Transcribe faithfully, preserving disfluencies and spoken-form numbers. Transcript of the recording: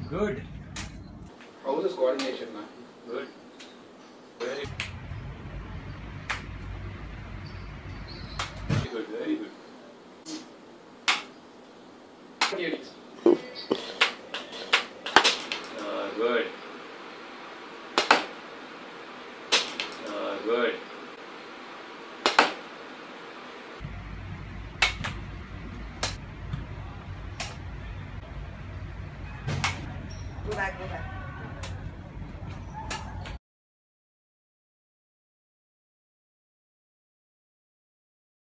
Good. How is this coordination, man? Good. Very good. Very good. Duties. Uh, good. Uh, good. Go back, go back.